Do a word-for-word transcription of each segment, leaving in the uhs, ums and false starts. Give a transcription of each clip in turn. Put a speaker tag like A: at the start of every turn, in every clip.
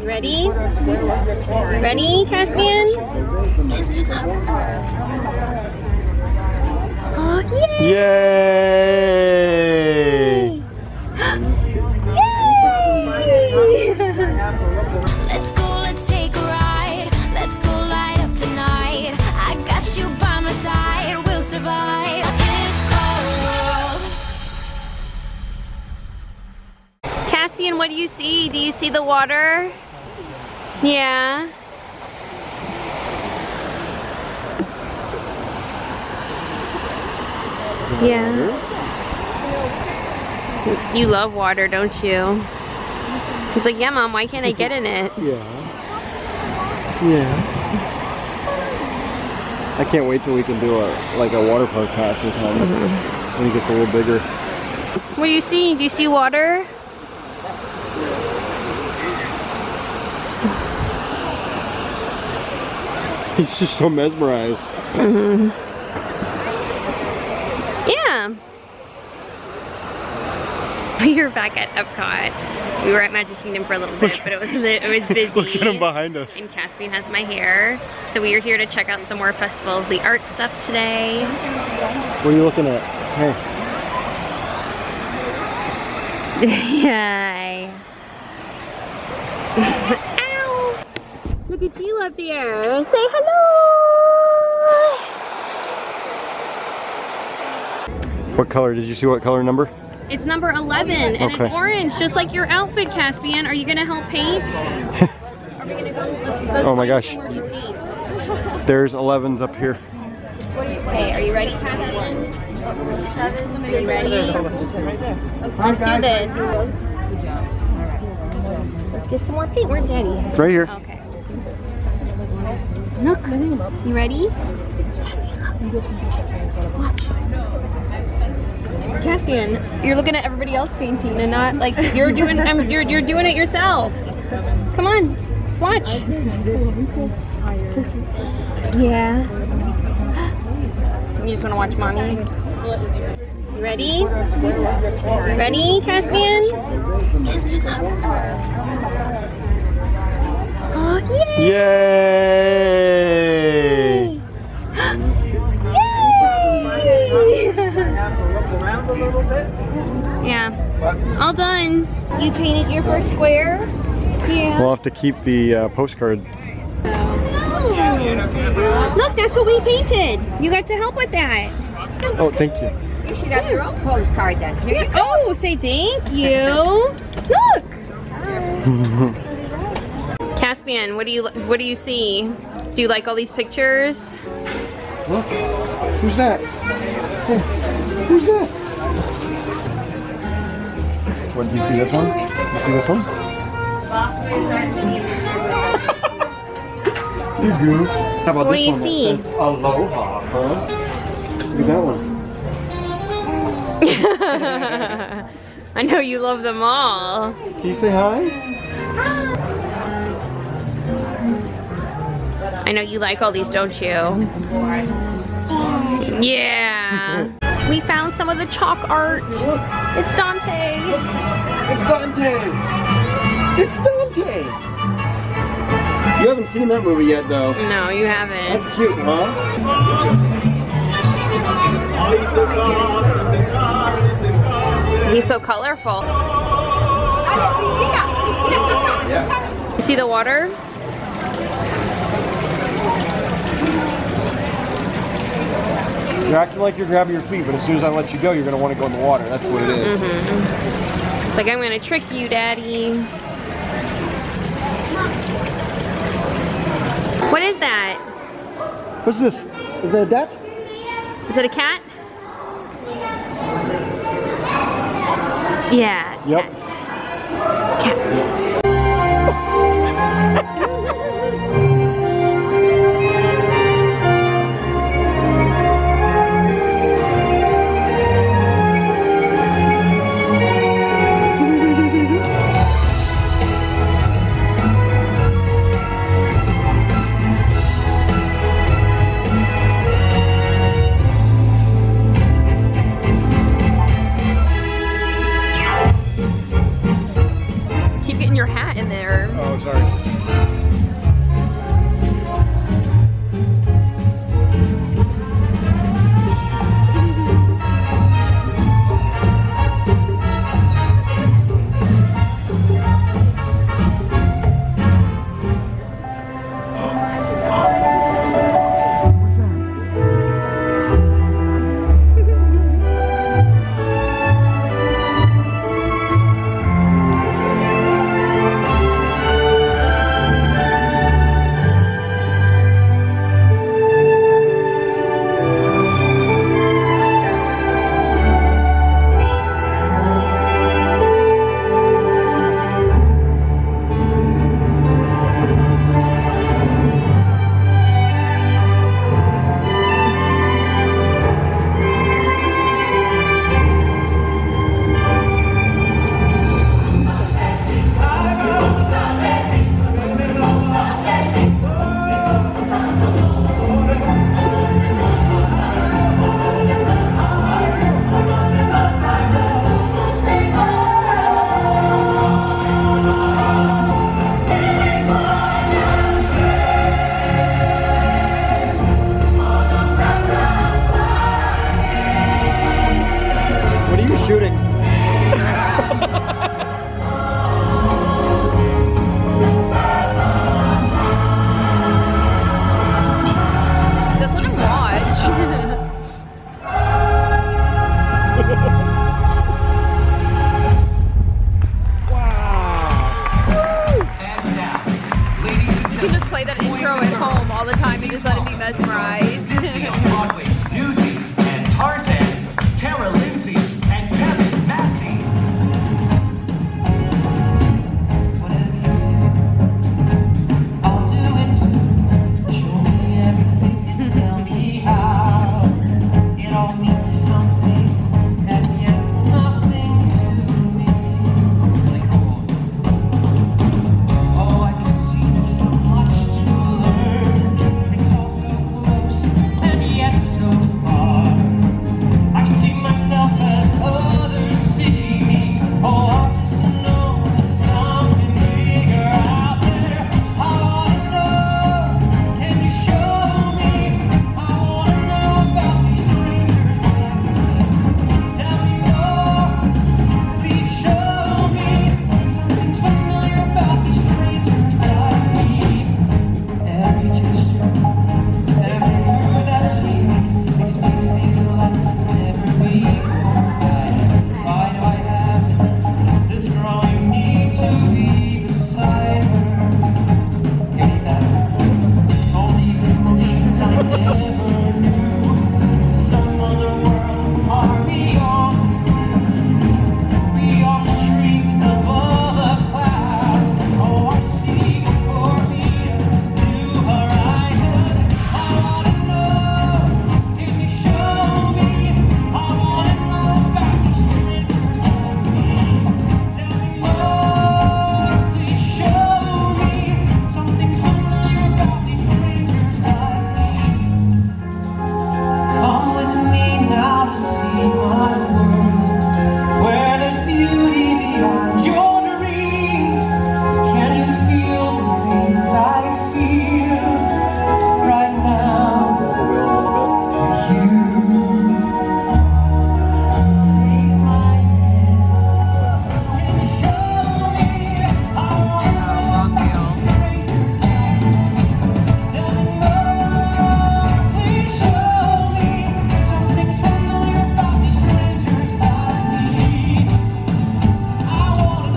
A: You ready? Ready, Caspian? Caspian, up. Oh, yay!
B: Yay!
A: Yay!
C: Let's go, let's take a ride. Let's go light up the night. I got you by my side. We'll survive. It's cold.
A: Caspian, what do you see? Do you see the water? Yeah. Yeah. You love water, don't you? He's like, yeah, Mom, why can't I get in it?
B: Yeah. Yeah. I can't wait till we can do a like a water park pass with him mm-hmm. when he gets a little bigger.
A: What do you see? Do you see water?
B: He's just so mesmerized.
A: Mm-hmm. Yeah. We were back at Epcot. We were at Magic Kingdom for a little bit, but it was it was busy.
B: Look at him behind us.
A: And Caspian has my hair, so we are here to check out some more Festival of the Arts stuff today.
B: What are you looking at? Hey.
A: Hi. Ow! Look at you up there. Say hello.
B: What color? Did you see what color number?
A: It's number eleven, and
B: okay.
A: It's orange, just like your outfit, Caspian. Are you gonna help paint? Are we gonna go? Let's, let's
B: oh my gosh. There's elevens up here.
A: What do you say? Are you ready, Caspian? Are you ready? Let's do this. Let's get some more paint. Where's Daddy?
B: Right here.
A: Okay. Look. You ready? Caspian, look. Watch. Caspian, you're looking at everybody else painting and not like you're doing. I'm, you're you're doing it yourself. Come on, watch. Yeah. You just want to watch Mommy. You ready? Ready, Caspian? Caspian, look. Oh, yay!
B: Yay!
A: Yeah, all done. You painted your first square? Yeah.
B: We'll have to keep the uh, postcard.
A: Oh. Look, that's what we painted. You got to help with that.
B: Oh, thank you.
D: You should have your own postcard then. Here you go.
A: Oh, say thank you. Look. Caspian, what do you what do you see? Do you like all these pictures?
B: Look, who's that? Hey, who's that? What, do you see this one? Do you see this one? You goof. How about
A: What
B: this
A: do you
B: one
A: see?
B: that says Aloha, huh? Look at that one.
A: I know you love them all.
B: Can you say hi?
A: I know you like all these, don't you? Yeah. We found some of the chalk art. It's Dante.
B: It's Dante! It's Dante! You haven't seen that movie yet, though.
A: No, you haven't.
B: That's cute, huh?
A: He's so colorful.
B: Yeah.
A: You see the water?
B: You're acting like you're grabbing your feet, but as soon as I let you go, you're going to want to go in the water. That's what it is.
A: Mm-hmm. It's like, I'm going to trick you, Daddy. What is that?
B: What's this? Is that a dat?
A: Is it a cat? Yeah,
B: Yep.
A: cat. Cat. Keep getting
E: Oh, sorry.
B: Shooting.
A: Just let him watch. You can just play that intro at home all the time and just let him be mesmerized.
F: Broadway, Newsies, and Tarzan, Tara Lindsay, and Kevin Massey. Whatever you do, I'll do it too. Show me everything and tell me how. It all means something, and yet nothing to me. It's really cool. Oh, I can see there's so much to learn. It's all so close, and yet so far. I see myself as others see me. Oh, I just know there's something bigger out there. I wanna know, can you show me? I wanna know about these strangers like me. Tell me more, please show me. Something's familiar about these strangers like me. Every gesture, every word that she makes makes me feel like whenever we go back. Why do I have this growing need to be beside her? Ain't that all these emotions I never knew? Some other world are beyond this place, beyond the trees above the clouds. Oh, I see before me a new horizon. I wanna know, can you show me? I wanna know about these strangers like me. Tell me more, please show me. Something's familiar about these strangers like me. Come with me now to see my world, where there's beauty beyond your dreams. Can you feel the things I feel right now? You take my hand. Can you show me? I wanna know about these strangers like me. Tell me more, please show me. Something's familiar about these strangers like me. I wanna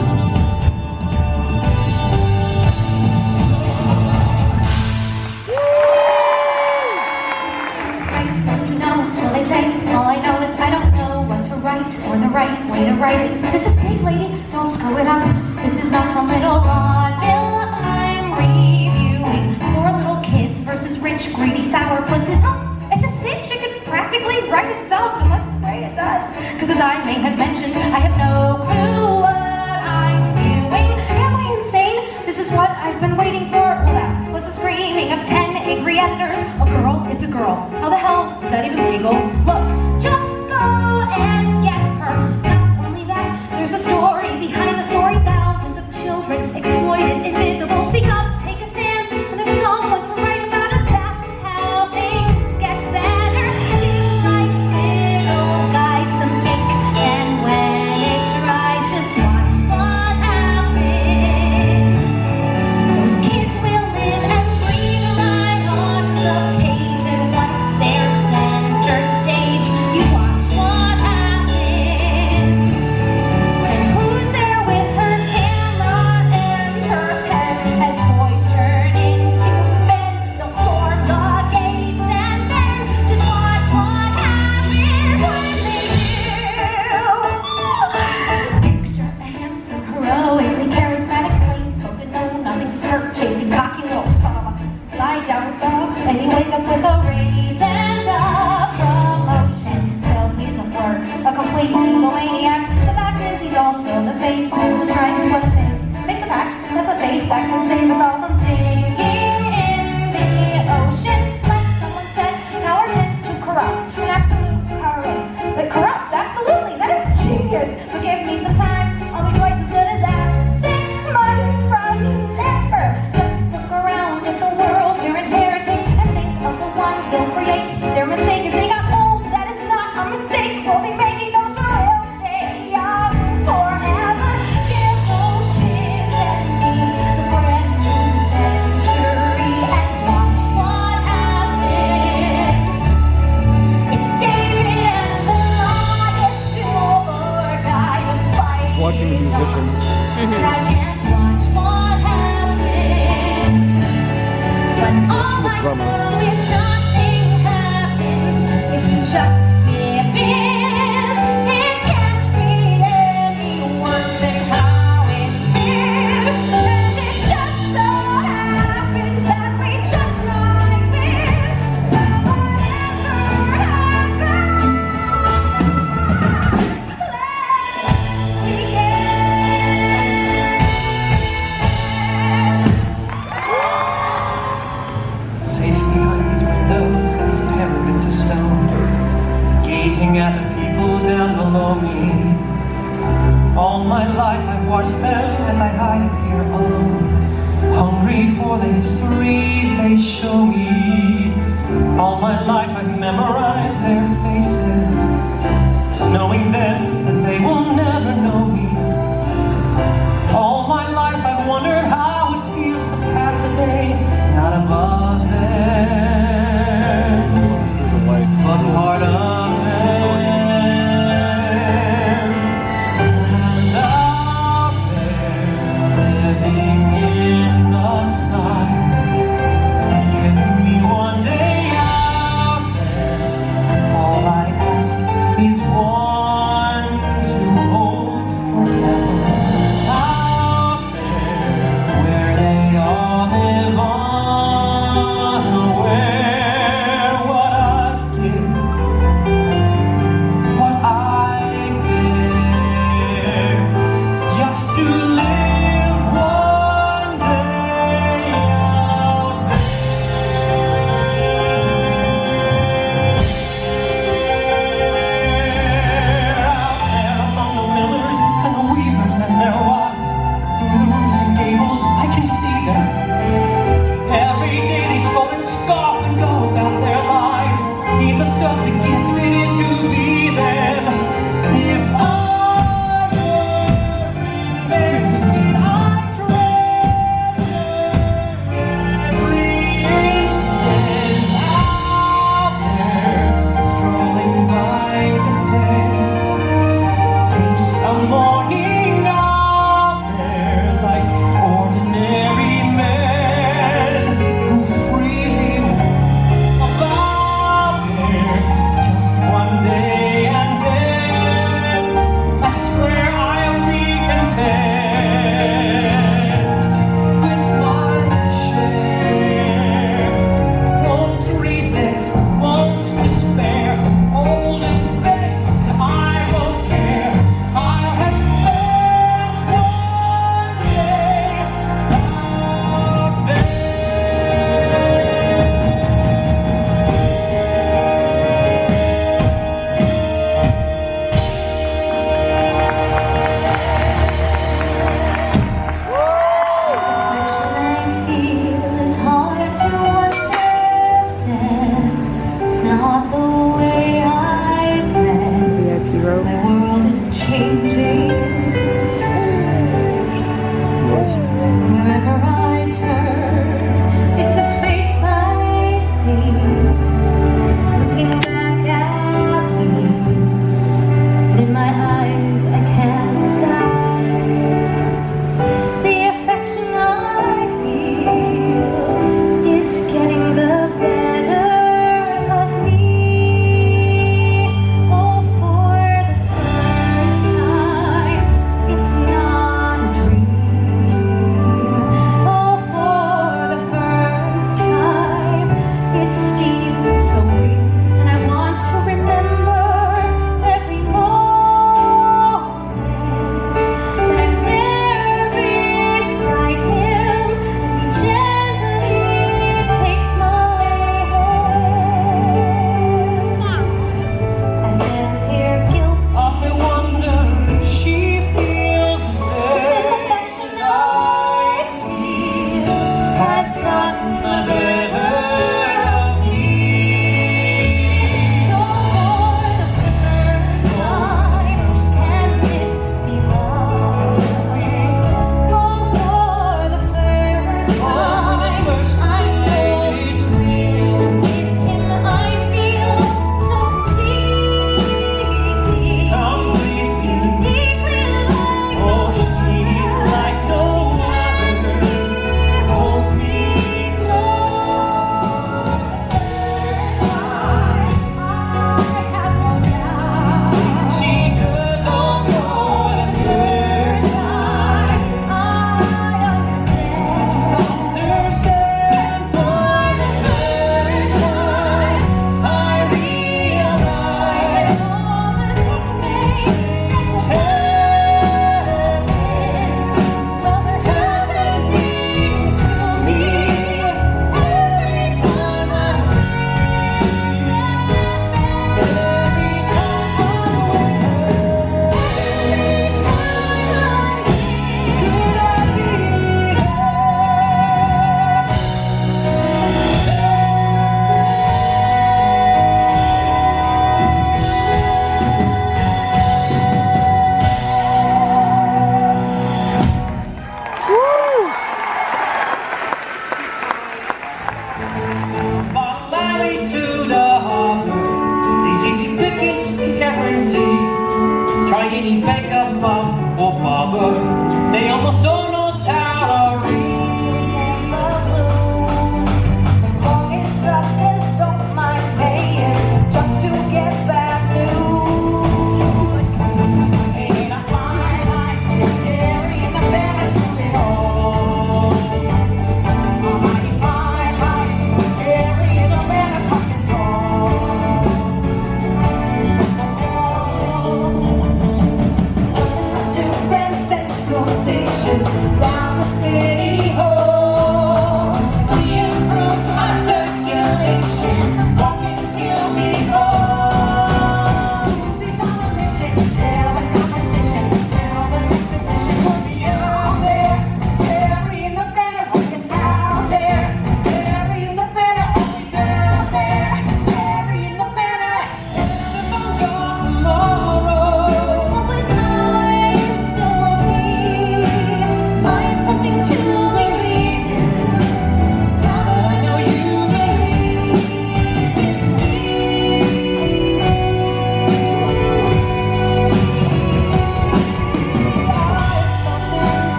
G: Write what you know, so they say. All I know is I don't know what to write or the right way to write it. This is big, lady, don't screw it up. This is not some little vaudeville I'm reviewing. Poor little kids versus rich, greedy, sour pussies. Huh? It's a cinch. It could practically write itself, and let's pray it does. Because as I may have mentioned, I have no clue what I'm doing. Am I insane? This is what I've been waiting for. Well, that plus the screaming of ten angry editors. A girl, it's a girl. How the hell is that even legal? Look, just go and get her. Not only that, there's the story behind the story. Thousands of children exploited
F: show me. All my life I've memorized their faces, knowing them as they will never know me. All my life I've wondered how it feels to pass a day not above them, but part of them. And out there, living in the sun, give me one day out there,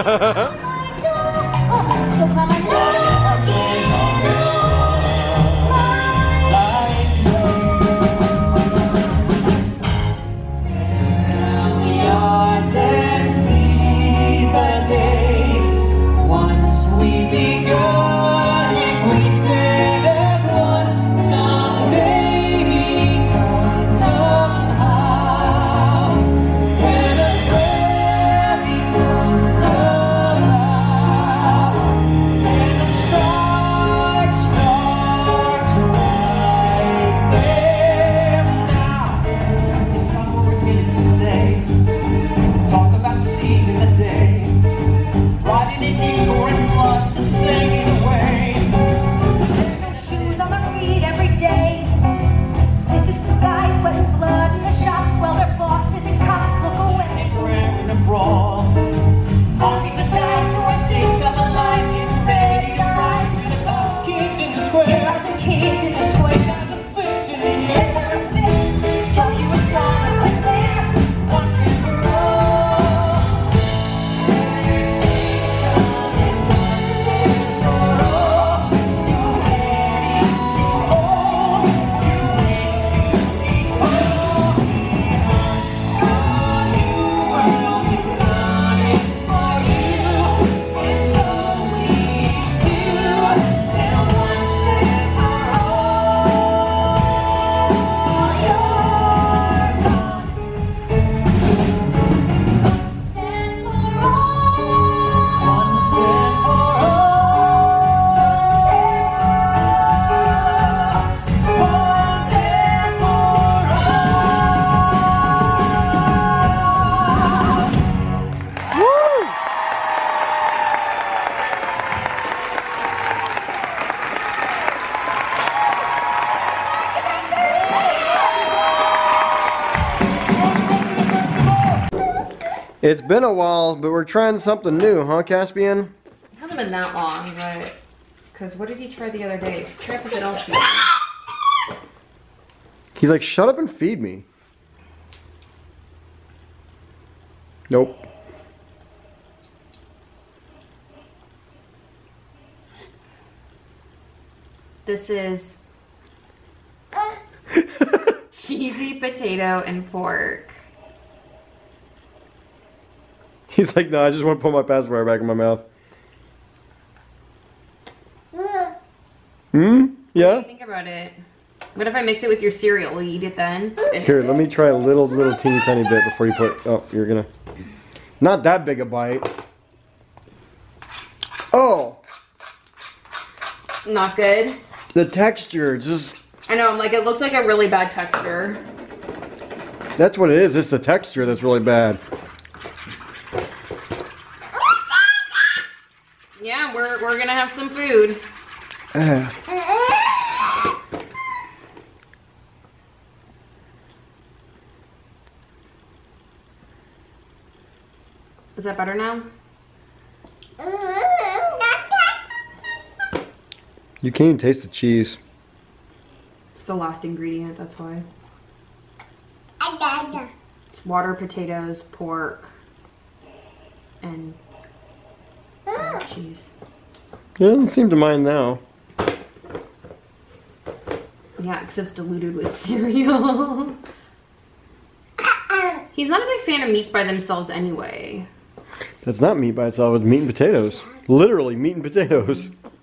G: So come and look
F: Down the yards and seize the day. Once we begun, if we stand as one, someday become somehow. When a prayer becomes aloud, and the spark starts right there now. It's time we're here to stay. Talk about seizing the day. Riding in eagle and blood to sing it away.
G: no shoes on the reed every day. This is for guys sweating blood in the shops while their bosses and cops look away.
F: And we're in a brawl. Armies of guys who are sick of a life getting ready to rise to the top. Kids in the square.
G: Terrors and kids in the square.
F: There's a fish in the air.
G: And not a fist. Show you what's gonna be there.
F: Once and for all. There's change coming once and for all. You're heading too old to wait to be whole. A new world is coming for you, and Joey's too. Till once and for all, you're gone.
G: Once and for all.
F: Once and for all. Once and for all.
B: It's been a while, but we're trying something new, huh, Caspian?
A: It hasn't been that long, but because what did he try the other day? He tried something else.
B: He's like, shut up and feed me. Nope.
A: This is cheesy potato and pork.
B: He's like, no, I just want to put my pacifier back in my mouth. Hmm? Yeah?
A: Think about it. What if I mix it with your cereal? Will you eat it then?
B: Here, let me try a little, little teeny tiny bit before you put, oh, you're gonna, not that big a bite. Oh,
A: Not good.
B: the texture, just,
A: I know, I'm like, it looks like a really bad texture.
B: that's what it is. It's the texture that's really bad.
A: Yeah, we're, we're gonna have some food.
B: Uh,
A: Is that better now?
B: you can't even taste the cheese.
A: It's the last ingredient, that's why. It's water, potatoes, pork, and uh, cheese.
B: It doesn't seem to mind now.
A: Yeah, because it's diluted with cereal. He's not a big fan of meats by themselves anyway.
B: That's not meat by itself, it's meat and potatoes. Literally meat and potatoes.